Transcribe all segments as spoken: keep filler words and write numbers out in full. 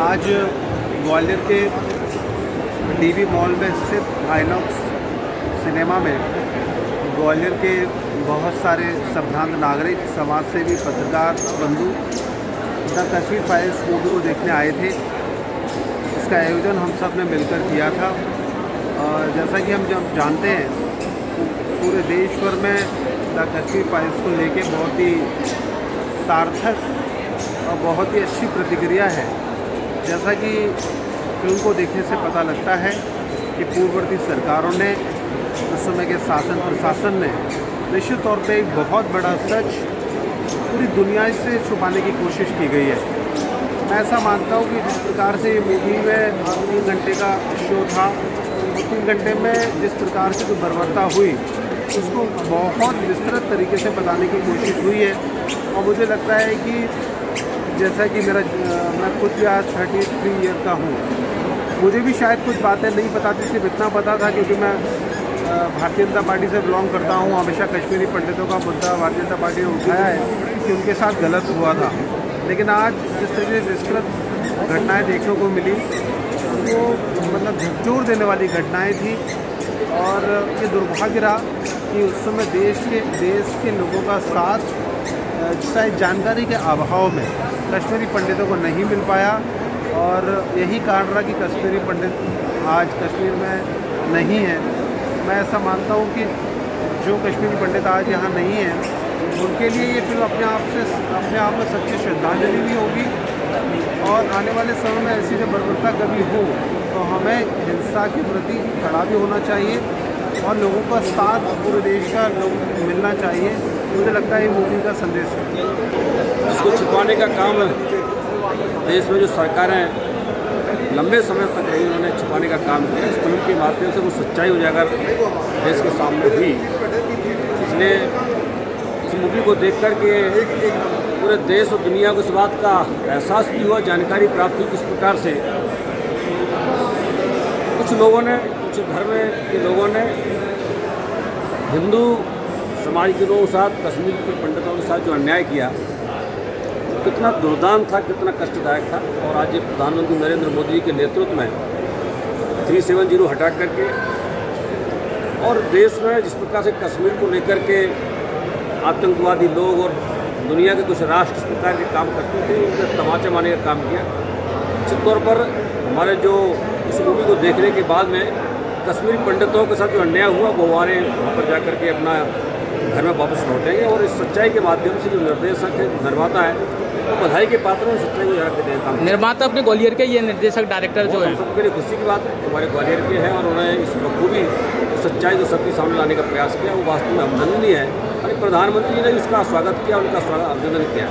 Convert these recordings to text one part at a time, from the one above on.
आज ग्वालियर के DV mall में स्थित आइनॉक्स सिनेमा में ग्वालियर के बहुत सारे संभ्रांत नागरिक, समाजसेवी, पत्रकार बंधु द कश्मीर फाइल्स मूवी को देखने आए थे। इसका आयोजन हम सब ने मिलकर किया था और जैसा कि हम जब जानते हैं पूरे देश भर में द कश्मीर फाइल्स को लेके बहुत ही सार्थक और बहुत ही अच्छी प्रतिक्रिया है। जैसा कि फिल्म को देखने से पता लगता है कि पूर्ववर्ती सरकारों ने, उस समय के शासन प्रशासन ने निश्चित तौर पे एक बहुत बड़ा सच पूरी दुनिया से छुपाने की कोशिश की गई है। मैं ऐसा मानता हूँ कि जिस प्रकार से ये मूवी में तीन घंटे का शो था, तीन घंटे में जिस प्रकार से जो बर्बरता हुई उसको बहुत विस्तृत तरीके से बताने की कोशिश हुई है। और मुझे लगता है कि जैसा कि मेरा मैं खुद भी आज थर्टी थ्री ईयर का हूँ, मुझे भी शायद कुछ बातें नहीं पता थी, सिर्फ इतना पता था क्योंकि मैं भारतीय जनता पार्टी से बिलोंग करता हूँ। हमेशा कश्मीरी पंडितों का मुद्दा भारतीय जनता पार्टी ने उठाया है कि उनके साथ गलत हुआ था। लेकिन आज जिस तरीके से विस्तृत घटनाएँ देखने को मिली वो मतलब झकझोर देने वाली घटनाएँ थी। और ये दुर्भाग्य रहा कि उस समय देश के देश के लोगों का साथ शायद जानकारी के अभाव में कश्मीरी पंडितों को नहीं मिल पाया। और यही कारण रहा कि कश्मीरी पंडित आज कश्मीर में नहीं है। मैं ऐसा मानता हूँ कि जो कश्मीरी पंडित आज यहाँ नहीं हैं उनके लिए ये फिल्म अपने आप से अपने आप में सच्ची श्रद्धांजलि भी होगी। और आने वाले समय में ऐसी जब बर्बरता कभी हो तो हमें हिंसा के प्रति खड़ा भी होना चाहिए और लोगों का साथ पूरे देश का लोग मिलना चाहिए। मुझे लगता है ये मूवी का संदेश है। इसको छुपाने का काम देश में जो सरकारें लंबे समय तक रही, उन्होंने छुपाने का काम किया। इस फिल्म के माध्यम से वो सच्चाई उजागर देश के सामने हुई। इसलिए इस मूवी को देख कर के पूरे देश और दुनिया को इस बात का एहसास भी हुआ, जानकारी प्राप्त हुई किस प्रकार से कुछ लोगों ने, कुछ धर्म के लोगों ने हिंदू समाज के लोगों के साथ, कश्मीर के पंडितों के साथ जो अन्याय किया, कितना दुर्दान था, कितना कष्टदायक था। और आज ये प्रधानमंत्री नरेंद्र मोदी जी के नेतृत्व में थ्री सेवन जीरो हटा करके और देश में जिस प्रकार से कश्मीर को लेकर के आतंकवादी लोग और दुनिया के कुछ राष्ट्र इस प्रकार के काम करते थे, उनके तमाचे मारने का काम किया। निश्चित तौर पर हमारे जो इस मूवी को देखने के बाद में कश्मीरी पंडितों के साथ जो अन्याय हुआ वो हमारे वहाँ पर जाकर के अपना घर में वापस लौटेंगे। और इस सच्चाई के माध्यम से जो निर्देशक है, निर्माता है, वो बधाई के पात्र हैं। सच्चाई को जाकर के काम निर्माता अपने ग्वालियर के, ये निर्देशक डायरेक्टर जो है सबके लिए खुशी की बात है। हमारे ग्वालियर के हैं और उन्होंने इस बखूबी सच्चाई को सबके सामने लाने का प्रयास किया, वो वास्तव में अभिनंदनीय है। और प्रधानमंत्री ने उसका स्वागत किया, उनका स्वागत अभिनंदन किया।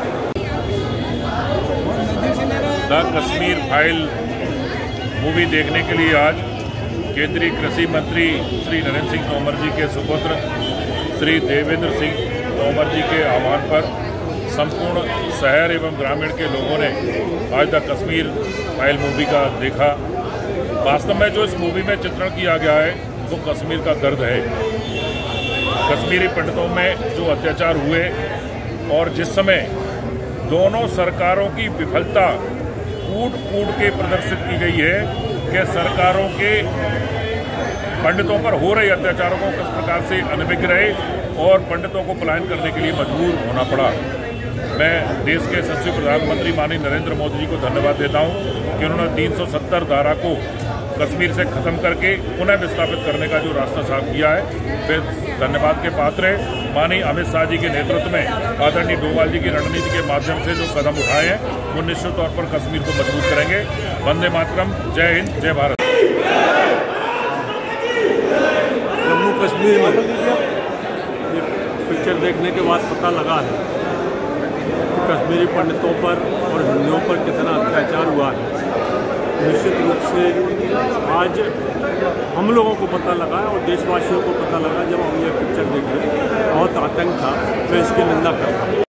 द कश्मीर फाइल मूवी देखने के लिए आज केंद्रीय कृषि मंत्री श्री नरेंद्र सिंह तोमर जी के सुपुत्र श्री देवेंद्र सिंह तोमर जी के आह्वान पर संपूर्ण शहर एवं ग्रामीण के लोगों ने आज द कश्मीर फाइल मूवी का देखा। वास्तव में जो इस मूवी में चित्रण किया गया है वो कश्मीर का दर्द है। कश्मीरी पंडितों में जो अत्याचार हुए और जिस समय दोनों सरकारों की विफलता कूट कूट के प्रदर्शित की गई है कि सरकारों के पंडितों पर हो रहे अत्याचारों को किस प्रकार से अनभिज्ञ रहे और पंडितों को पलायन करने के लिए मजबूर होना पड़ा। मैं देश के यशस्वी प्रधानमंत्री माननीय नरेंद्र मोदी जी को धन्यवाद देता हूं कि उन्होंने तीन सौ सत्तर धारा को कश्मीर से खत्म करके पुनः विस्थापित करने का जो रास्ता साफ किया है, वे धन्यवाद के पात्र है। माननीय अमित शाह जी के नेतृत्व में आदरणीय डोभाल जी की रणनीति के माध्यम से जो कदम उठाए हैं वो निश्चित तौर पर कश्मीर को मजबूत करेंगे। वंदे मातरम, जय हिंद, जय भारत। जम्मू कश्मीर में ये पिक्चर देखने के बाद पता लगा है कि कश्मीरी पंडितों पर और हिंदुओं पर कितना अत्याचार हुआ है। निश्चित रूप से आज हम लोगों को पता लगा और देशवासियों को पता लगा जब हम ये पिक्चर देखे। बहुत आतंक था, मैं इसकी निंदा करता हूँ।